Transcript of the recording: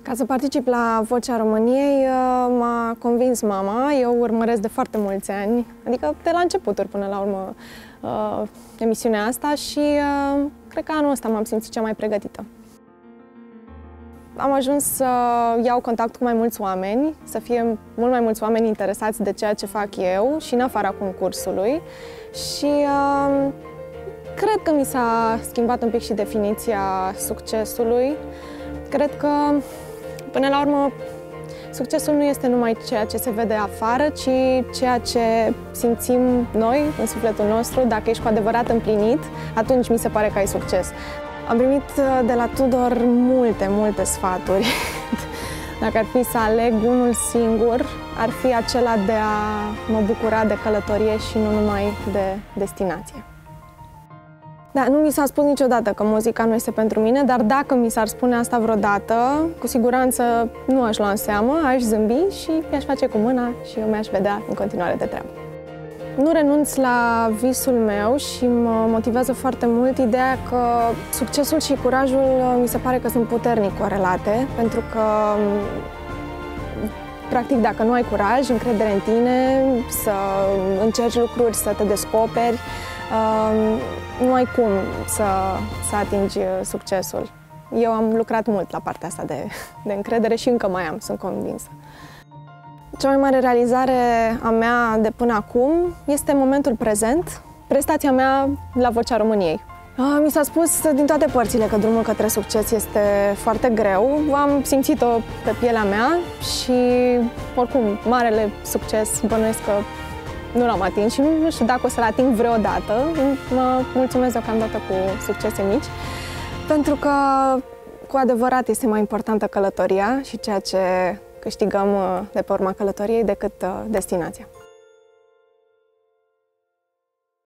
Ca să particip la Vocea României m-a convins mama. Eu urmăresc de foarte mulți ani, adică de la începuturi până la urmă, emisiunea asta și cred că anul ăsta m-am simțit cea mai pregătită. Am ajuns să iau contact cu mai mulți oameni, să fie mult mai mulți oameni interesați de ceea ce fac eu și în afara concursului și cred că mi s-a schimbat un pic și definiția succesului. Cred că, până la urmă, succesul nu este numai ceea ce se vede afară, ci ceea ce simțim noi în sufletul nostru. Dacă ești cu adevărat împlinit, atunci mi se pare că ai succes. Am primit de la Tudor multe sfaturi. Dacă ar fi să aleg unul singur, ar fi acela de a mă bucura de călătorie și nu numai de destinație. Da, nu mi s-a spus niciodată că muzica nu este pentru mine, dar dacă mi s-ar spune asta vreodată, cu siguranță nu aș lua în seamă, aș zâmbi și mi-aș face cu mâna și eu mi-aș vedea în continuare de treabă. Nu renunț la visul meu și mă motivează foarte mult ideea că succesul și curajul mi se pare că sunt puternic corelate, pentru că, practic, dacă nu ai curaj, încredere în tine, să încerci lucruri, să te descoperi, nu ai cum să atingi succesul. Eu am lucrat mult la partea asta de încredere și încă mai am, sunt convinsă. Cea mai mare realizare a mea de până acum este momentul prezent, prestația mea la Vocea României. Mi s-a spus din toate părțile că drumul către succes este foarte greu. Am simțit-o pe pielea mea și, oricum, marele succes bănuiesc că nu l-am atins și nu știu dacă o să-l ating vreodată. Mă mulțumesc deocamdată cu succese mici, pentru că cu adevărat este mai importantă călătoria și ceea ce câștigăm de pe urma călătoriei decât destinația.